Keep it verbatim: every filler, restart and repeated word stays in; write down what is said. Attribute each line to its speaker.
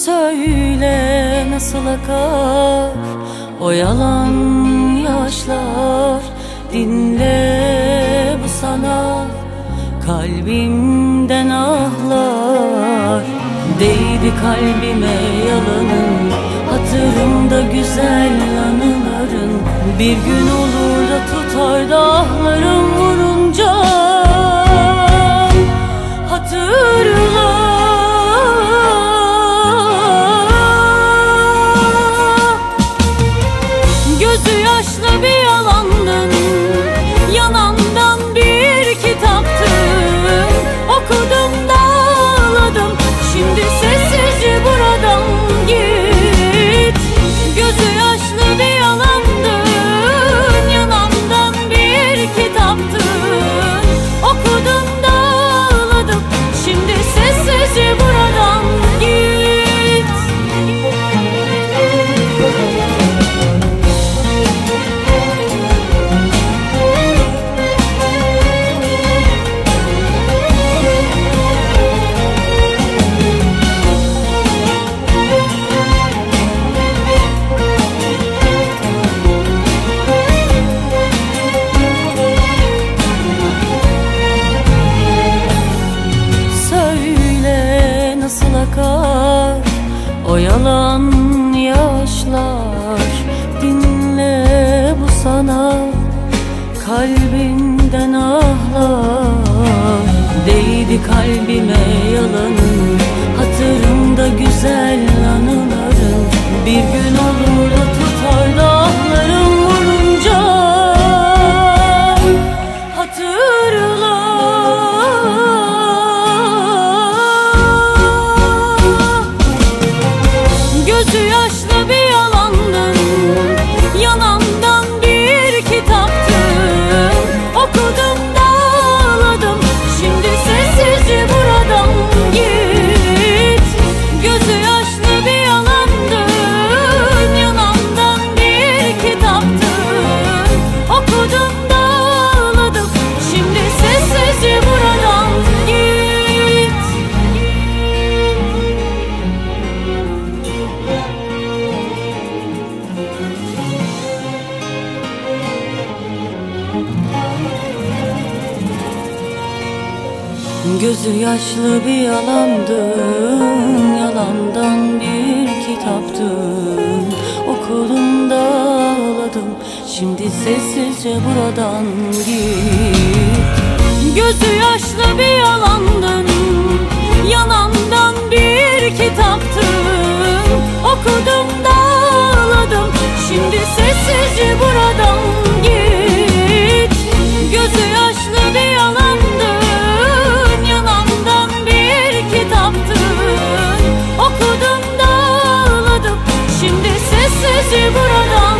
Speaker 1: Söyle nasıl akar o yalan yaşlar, dinle bu sana kalbimden ahlar. Değdi kalbime yalanın, hatırımda güzel anıların. Bir gün olur da tutar da ahlarım vurunca hatırla. Gözü yaşlı bir yalandın, yanandan bir kitaptın. Okudum da ağladım, şimdi sessizce buradan git. Gözü yaşlı bir yalandın, yanandan bir kitaptın. Okudum da ağladım, şimdi sessizce buradan git. O yalan yaşlar, dinle bu sana kalbimden ahlar. Değdi kalbime yalanın, hatırımda güzel anıların. Bir gün olur da tutar da ahlarım vurunca hatırla. Gözü yaşlı bir yalandın, yanamdan bir kitaptın. Okudum da ağladım, şimdi sessizce buradan git. Gözü yaşlı bir yalandın, yanamdan bir kitaptın. Okudum da ağladım, şimdi sessizce buradan git. Gözü yaşlı bir yalandın, yalandan bir kitaptın. Okudum da ağladım, şimdi sessizce buradan git. Gözü yaşlı bir yalandın, yanamdan bir kitaptın. Okudum da ağladım, şimdi sessizce buradan git. Gözü yaşlı bir yalandın, yanamdan bir kitaptın. Okudum da ağladım, şimdi sessizce buradan